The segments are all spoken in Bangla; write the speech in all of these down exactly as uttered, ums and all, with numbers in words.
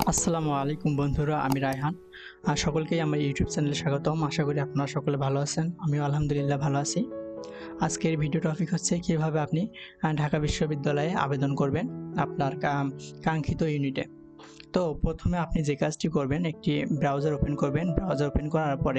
আসসালামু আলাইকুম বন্ধুরা, আমি রায়হান। আর সকলকেই আমার ইউটিউব চ্যানেলে স্বাগতম। আশা করি আপনারা সকলে ভালো আছেন। আমিও আলহামদুলিল্লাহ ভালো আছি। আজকের ভিডিও টপিক হচ্ছে কিভাবে আপনি আহ, ঢাকা বিশ্ববিদ্যালয়ে আবেদন করবেন আপনার কা- কাঙ্ক্ষিত ইউনিটে। তো প্রথমে আপনি যে কাজটি করবেন, একটি ব্রাউজার ওপেন করবেন। ব্রাউজার ওপেন করার পরে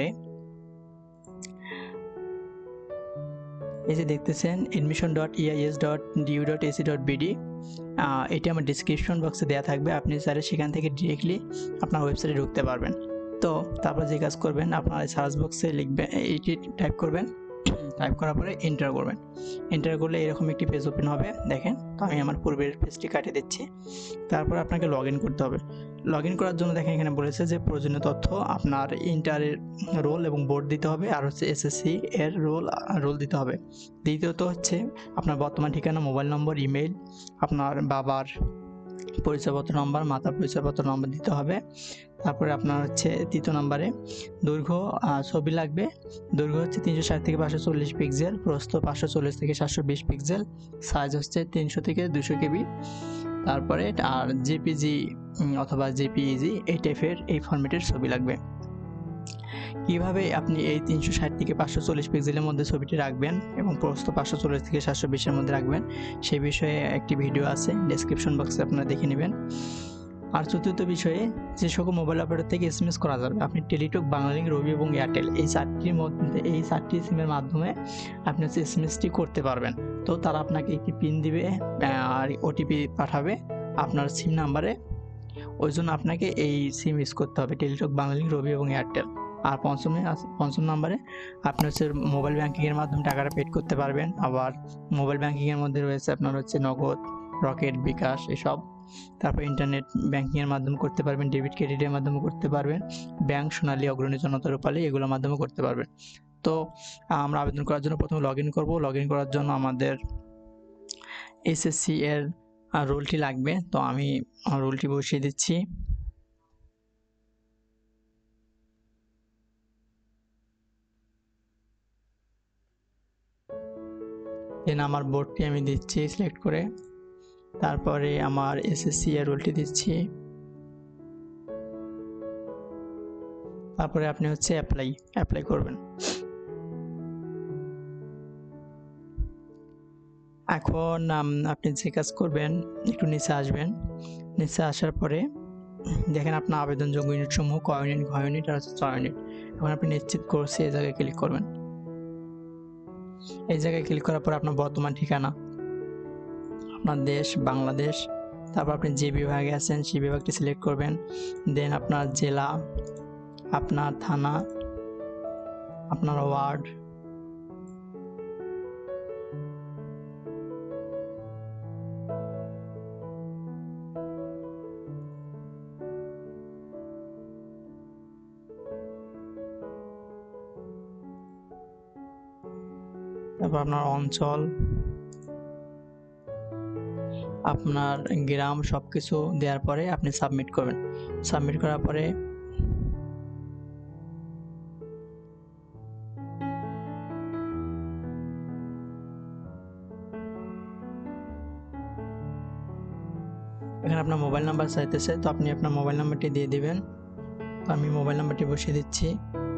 এই যে দেখতেছেন admission dot EIS dot DU dot AC dot BD, এটি আমার ডিসক্রিপশন বক্সে দেওয়া থাকবে। আপনি চাইলে সেখান থেকে ডিরেক্টলি আপনার ওয়েবসাইটে ঢুকতে পারবেন। তো তারপর যে কাজ করবেন, আপনার সার্চ বক্সে লিখবেন, এইটি টাইপ করবেন। টাইপ করার পরে এন্টার করবেন। এন্টার করলে এরকম একটি পেজ ওপেন হবে, দেখেন। তো আমি আমার পূর্বের পেজটি কাটিয়ে দিচ্ছি। তারপর আপনাকে লগ ইন করতে হবে। লগ ইন করার জন্য দেখেন এখানে বলেছে যে প্রয়োজনীয় তথ্য আপনার ইন্টারের রোল এবং বোর্ড দিতে হবে, আর হচ্ছে এসএসসি এর রোল রোল দিতে হবে। দ্বিতীয়ত হচ্ছে আপনার বর্তমান ঠিকানা, মোবাইল নম্বর, ইমেল, আপনার বাবার পরিচয়পত্র নম্বর, মাতার পরিচয়পত্র নম্বর দিতে হবে। তারপরে আপনার হচ্ছে তৃতীয় নম্বরে দৈর্ঘ্য ছবি লাগবে। দৈর্ঘ্য হচ্ছে তিনশো ষাট থেকে পাঁচশো চল্লিশ পিক্সেল, প্রস্থ পাঁচশো চল্লিশ থেকে সাতশো বিশ পিক্সেল, সাইজ হচ্ছে তিনশো থেকে দুশো কেবি। তারপরে আর জেপিজি অথবা জেপিইজি এই টাইপের এই ফরম্যাটের ছবি লাগবে। কিভাবে আপনি এই তিনশো ষাট থেকে পাঁচশো চল্লিশ পিক্সেলের মধ্যে ছবিটি রাখবেন এবং প্রস্থ পাঁচশো চল্লিশ থেকে সাতশো বিশের মধ্যে রাখবেন, সেই বিষয়ে একটি ভিডিও আছে, ডেসক্রিপশন বক্সে আপনারা দেখে নেবেন। আর চতুর্থ বিষয়ে, যে সকল মোবাইল অপারেটর থেকে এস এম এস করা যাবে, আপনি টেলিটক, বাংলালিংক, রবি এবং এয়ারটেল এই চারটির মধ্যে এই চারটি সিমের মাধ্যমে আপনি হচ্ছে এস এম এসটি করতে পারবেন। তো তারা আপনাকে একটি পিন দিবে আর ওটিপি পাঠাবে আপনার সিম নাম্বারে। ওই জন্য আপনাকে এই সিম ইউজ করতে হবে, টেলিটক, বাংলালিংক, রবি এবং এয়ারটেল। আর পঞ্চমে পঞ্চম নাম্বারে আপনি হচ্ছে মোবাইল ব্যাঙ্কিংয়ের মাধ্যমে টাকাটা পেড করতে পারবেন। আবার মোবাইল ব্যাঙ্কিংয়ের মধ্যে রয়েছে আপনার হচ্ছে নগদ, রকেট, বিকাশ এসব। তারপর ইন্টারনেট ব্যাঙ্কিংয়ের মাধ্যমে করতে পারবেন, ডেবিট ক্রেডিটের মাধ্যমে করতে পারবেন, ব্যাংক, সোনালী, অগ্রণী, জনতা, রূপালী এগুলোর মাধ্যমে করতে পারবেন। তো আমরা আবেদন করার জন্য প্রথমে লগ ইন করবো। লগ ইন করার জন্য আমাদের এসএসসি এর রোলটি লাগবে। তো আমি রোলটি বসিয়ে দিচ্ছি। দেন আমার বোর্ডটি আমি দিচ্ছি সিলেক্ট করে। তারপরে আমার এসএসসি এর রোলটি দিচ্ছি। তারপরে আপনি হচ্ছে অ্যাপ্লাই অ্যাপ্লাই করবেন। এখন আপনি যে কাজ করবেন, একটু নিচে আসবেন। নিচে আসার পরে দেখেন আপনার আবেদনযোগ্য ইউনিট সমূহ ক ইউনিট, ঘ ইউনিট আর হচ্ছে চ ইউনিট। এখন আপনি নিশ্চিত করছি এই জায়গায় ক্লিক করবেন। এই জায়গায় ক্লিক করার পর আপনার বর্তমান ঠিকানা, আপনার দেশ বাংলাদেশ, তারপর আপনি যে বিভাগে আছেন সেই বিভাগটি সিলেক্ট করবেন। দেন আপনার জেলা, আপনার থানা, আপনার ওয়ার্ড, তারপর আপনার অঞ্চল, আপনার গ্রাম, সব কিছু দেওয়ার পরে আপনি সাবমিট করবেন। সাবমিট করার পরে এখানে আপনার মোবাইল নাম্বার চাইতেছে, তো আপনি আপনার মোবাইল নাম্বারটি দিয়ে দিবেন। তো আমি মোবাইল নাম্বারটি বসিয়ে দিচ্ছি।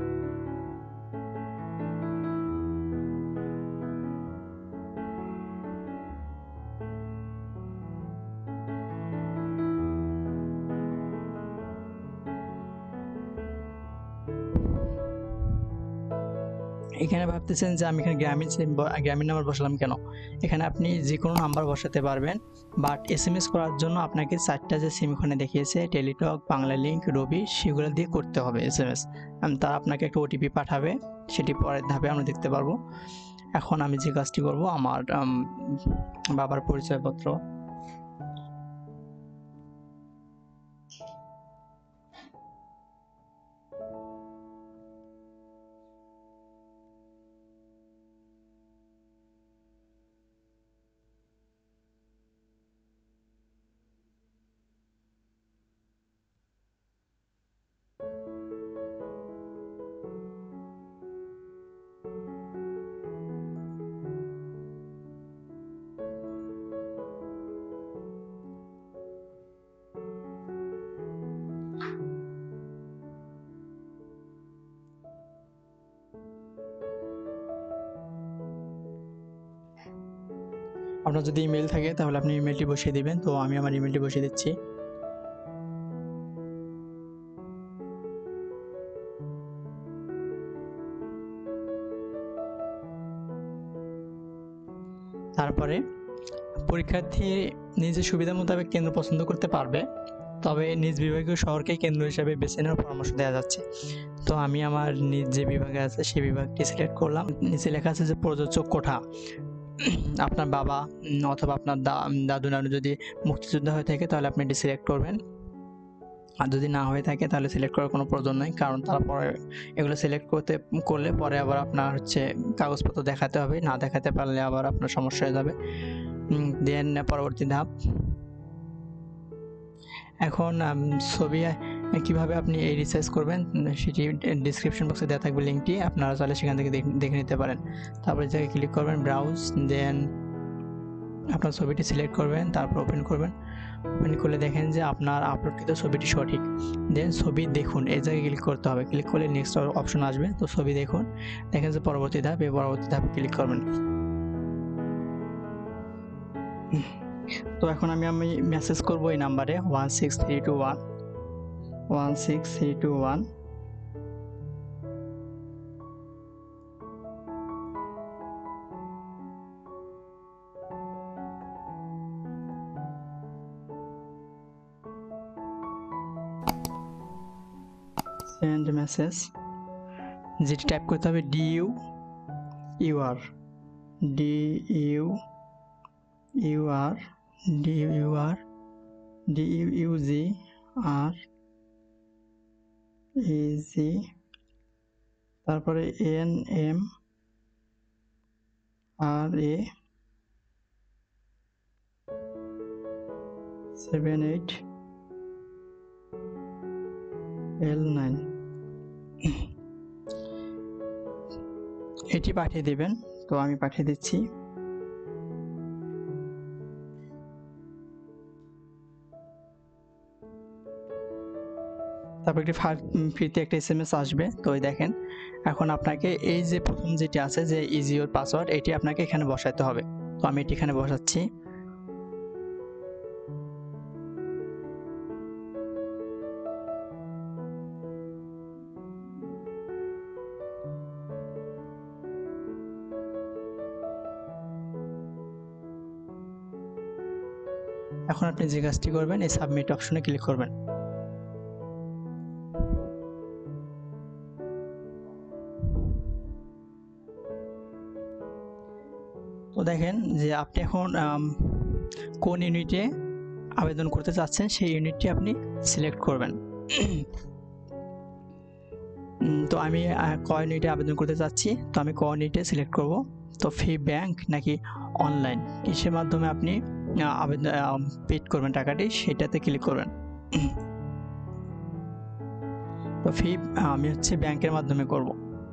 এখানে ভাবতেছেন যে আমি এখানে গ্রামীণ সিম গ্রামীণ নাম্বার বসালাম কেন? এখানে আপনি যে কোনো নাম্বার বসাতে পারবেন, বাট এস এম এস করার জন্য আপনাকে চারটা যে সিম ওখানে দেখিয়েছে, টেলিটক, বাংলালিংক, রবি, সেগুলো দিয়ে করতে হবে এস এম এস। তারা আপনাকে একটা ওটিপি পাঠাবে, সেটি পরের ধাপে আমরা দেখতে পারবো। এখন আমি যে কাজটি করব, আমার বাবার পরিচয়পত্র, আপনার যদি ইমেল থাকে তাহলে আপনি ইমেলটি বসিয়ে দিবেন। তো আমি আমার ইমেলটি বসিয়ে দিচ্ছি। তারপরে পরীক্ষার্থী নিজের সুবিধা মোতাবেক কেন্দ্র পছন্দ করতে পারবে, তবে নিজ বিভাগীয় শহরকে কেন্দ্র হিসাবে বেছে নেওয়ার পরামর্শ দেওয়া যাচ্ছে। তো আমি আমার নিজ যে বিভাগে আছে সেই বিভাগটি সিলেক্ট করলাম। নিচে লেখা আছে যে প্রযোজ্য কোঠা। আপনার বাবা অথবা আপনার দাদু নানু যদি মুক্তিযোদ্ধা হয়ে থাকে তাহলে আপনি এটি সিলেক্ট করবেন, আর যদি না হয়ে থাকে তাহলে সিলেক্ট করার কোনো প্রয়োজন নেই, কারণ তারপরে এগুলো সিলেক্ট করতে করলে পরে আবার আপনার হচ্ছে কাগজপত্র দেখাতে হবে, না দেখাতে পারলে আবার আপনার সমস্যা হয়ে যাবে। দেন পরবর্তী ধাপ, এখন ছবি কিভাবে আপনি এই রিসার্চ করবেন সেটি ডিসক্রিপশন বক্সে দেওয়া থাকবে লিঙ্কটি, আপনারা চাইলে সেখান থেকে দেখে নিতে পারেন। তারপরে জায়গায় ক্লিক করবেন ব্রাউজ, দেন আপনার ছবিটি সিলেক্ট করবেন, তারপর ওপেন করবেন। ওপেন করলে দেখেন যে আপনার আপলোডকৃত ছবিটি সঠিক। দেন ছবি দেখুন, এই জায়গায় ক্লিক করতে হবে। ক্লিক করলে নেক্সট অপশন আসবে, তো ছবি দেখুন, দেখেন যে পরবর্তী ধাপ, এই পরবর্তী ধাপে ক্লিক করবেন। তো এখন আমি আমি মেসেজ করব এই নাম্বারে one six three two one one six three two one. Send message, যেটি টাইপ করতে হবে D U U R D U U R D U R D U U G R E G, তারপরে N M R A seven eight L nine, এটি পাঠিয়ে দেবেন। তো আমি পাঠিয়ে দিচ্ছি। তারপর একটি ফ্রিতে একটা এস এম এস আসবে। তো এই দেখেন, এখন আপনাকে এই যে প্রথম যেটি আছে যে ইজ ইউর পাসওয়ার্ড, এটি আপনাকে এখানে বসাতে হবে। তো আমি এটি এখানে বসাচ্ছি। এখন আপনি যে কাজটি করবেন, এই সাবমিট অপশনে ক্লিক করবেন। তো দেখেন যে আপনি এখন কোন ইউনিটে আবেদন করতে চাচ্ছেন সেই ইউনিটটি আপনি সিলেক্ট করবেন। তো আমি ক ইউনিটে আবেদন করতে চাচ্ছি, তো আমি ক ইউনিটে সিলেক্ট করব। তো ফি ব্যাংক নাকি অনলাইন, কিসের মাধ্যমে আপনি আবেদন পেড করবেন টাকাটি, সেটাতে ক্লিক করবেন। তো ফি আমি হচ্ছে ব্যাংকের মাধ্যমে করব।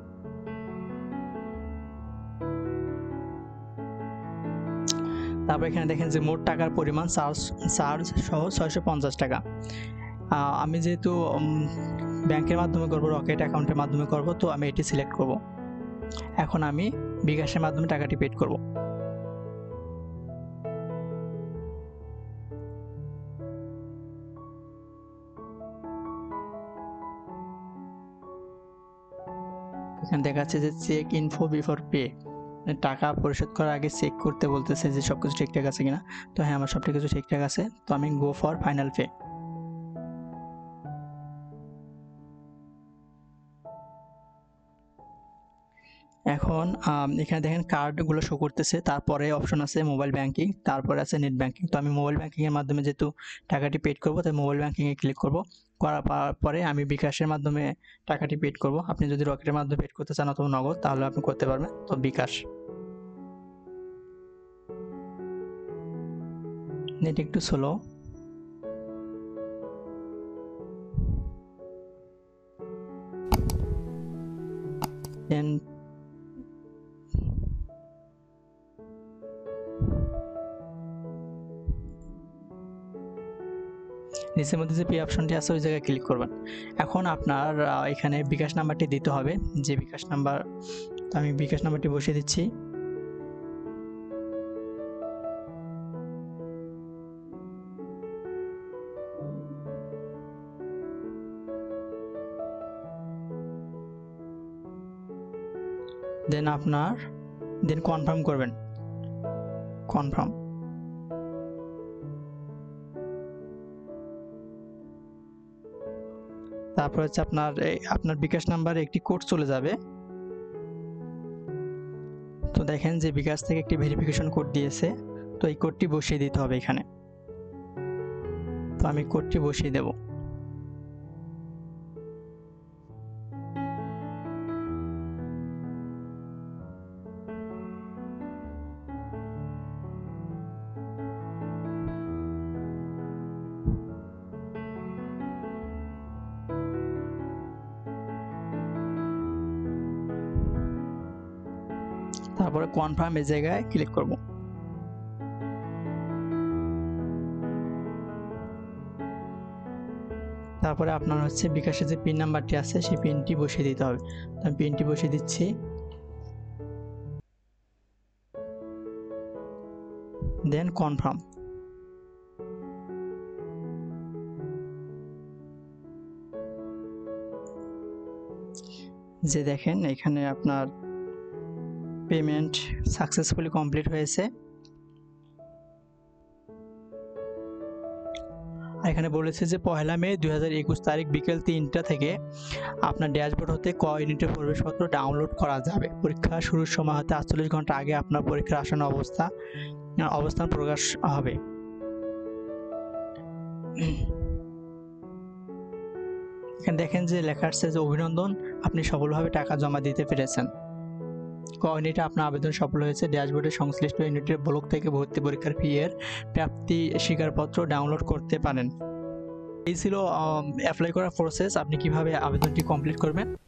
তারপর এখানে দেখেন যে মোট টাকার পরিমাণ চার্জ চার্জ সহ ছয়শো পঞ্চাশ টাকা। আমি যেহেতু ব্যাংকের মাধ্যমে করব, রকেট অ্যাকাউন্টের মাধ্যমে করব, তো আমি এটি সিলেক্ট করব। এখন আমি বিকাশের মাধ্যমে টাকাটি পেড করব। এখানে দেখা যাচ্ছে যে চেক ইনফো বিফোর পে, টাকা পরিশোধ করার আগে চেক করতে বলতেছে যে সব কিছু ঠিকঠাক আছে কিনা। তো হ্যাঁ, আমার সব কিছু ঠিকঠাক আছে। তো আমি গো ফর ফাইনাল পে। এখন এখানে দেখেন কার্ডগুলো শো করতেছে, তারপরে অপশন আছে মোবাইল ব্যাংকিং, তারপরে আছে নেট ব্যাংকিং। তো আমি মোবাইল ব্যাংকিংয়ের মাধ্যমে যেহেতু টাকাটি পেড করবো, তাই মোবাইল ব্যাংকিংয়ে ক্লিক করব। করার পরে আমি বিকাশের মাধ্যমে টাকাটি পেড করব। আপনি যদি রকেটের মাধ্যমে পেড করতে চান অথবা নগদ, তাহলে আপনি করতে পারবেন। তো বিকাশ, নেট একটু স্লো। দেন নিচের মধ্যে যে পে অপশনটি আছে ওই জায়গায় ক্লিক করবেন। এখন আপনার এখানে বিকাশ নাম্বারটি দিতে হবে, যে বিকাশ নাম্বার। তো আমি বিকাশ নাম্বারটি বসিয়ে দিচ্ছি। দেন আপনার দেন কনফার্ম করবেন, কনফার্ম। তারপর হচ্ছে আপনার আপনার বিকাশ নাম্বারে একটি কোড চলে যাবে। তো দেখেন যে বিকাশ থেকে একটি ভেরিফিকেশন কোড দিয়েছে, তো এই কোডটি বসিয়ে দিতে হবে এখানে। তো আমি কোডটি বসিয়ে দেব। তারপরে কনফার্ম এই জায়গায় ক্লিক করব। তারপরে আপনার হচ্ছে বিকাশের যে পিন নাম্বারটি আছে সেই পিনটি বসিয়ে দিতে হবে। তো আমি পিনটি বসিয়ে দিচ্ছি, দেন কনফার্ম। যে দেখেন এখানে আপনার পেমেন্ট সাকসেসফুলি কমপ্লিট হয়েছে। এখানে বলেছে যে পহেলা মে দুই হাজার একুশ তারিখ বিকেল তিনটা থেকে আপনার ড্যাশবোর্ড হতে ক ইউনিটের প্রবেশপত্র ডাউনলোড করা যাবে। পরীক্ষা শুরুর সময় হতে আটচল্লিশ ঘন্টা আগে আপনার পরীক্ষার আসন্ন অবস্থা অবস্থান প্রকাশ হবে। এখানে দেখেন যে লেখা আসছে যে অভিনন্দন, আপনি সফলভাবে টাকা জমা দিতে পেরেছেন। ক ইউনিটে আপনার আবেদন সফল হয়েছে। ড্যাশবোর্ডে সংশ্লিষ্ট ইউনিটের ব্লক থেকে ভর্তি পরীক্ষার ফি এর প্রাপ্তি স্বীকারপত্র ডাউনলোড করতে পারেন। এই ছিল অ্যাপ্লাই করার প্রসেস। আপনি কিভাবে আবেদনটি কমপ্লিট করবেন।